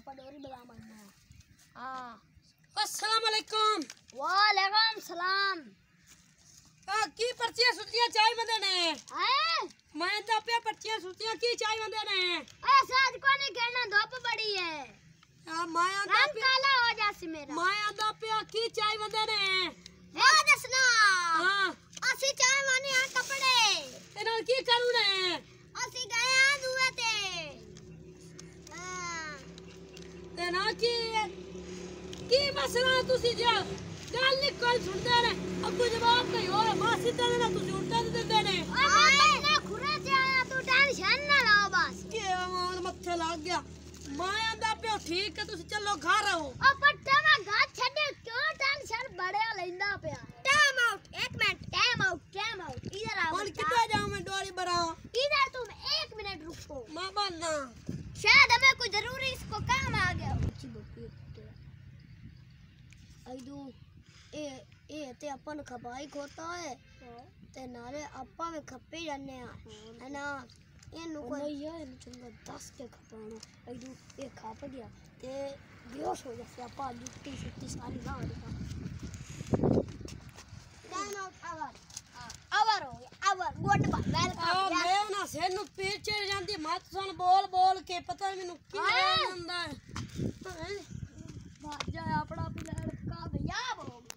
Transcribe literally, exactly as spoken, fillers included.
आपा डोरी बजा मारना है। हाँ अस्सलाम वालेकुम। वालेकुम सलाम। आ की पर्चियां सुतियां चाय बंदे ने हैं मैं तो पे पर्चियां सुतियां की चाय बंदे ने ऐसा आज को नहीं कहना धूप बड़ी है आ मैं आंदा रंग काला हो जासी मेरा मैं आंदा पे की चाय बंदे ने वाह दसना हां असि चाय माने आ कपड़े तेना की करू ने असि गए आ दुए ते हां तेना की की मसला तुसी जा गल नहीं कोई सुनदे ने अगू जवाब नहीं हो मासी तेरे ना तुसी उल्टा दे दे ने ओए ना खुरा से आया तू टेंशन ना लो बस के मार मत्थे लग गया मैं आंदा पे ठीक है तुसी चलो घर आओ ओ पट्टा ना गा छड़े क्यों टेंशन बड़े लेंदा पे टाइम आउट एक minute time out time out इधर आओ कौन कितना जाऊं मैं डोरी बराओ इधर तुम एक मिनट रुको मां बनना शायद हमें कोई जरूरी इसको काम आ गया आइदू ए ए ते अपन खपाई खोता है ते नाले आपा में खपे जाने आ है ना इनु कोई ये इन चंगा दस के खपाना आइदू ए खा प गया ते बेहोश हो जासे आपा जुत्ती सुत्ती सारी ना हो टाइम आउट आवर आवर हो गया आवर गुड बाय वेलकम मैं ना सेनु पीछे जांदी मत सुन बोल बोल के पता मेनू की आंदा है भाजा अपना प्लेयर का भैया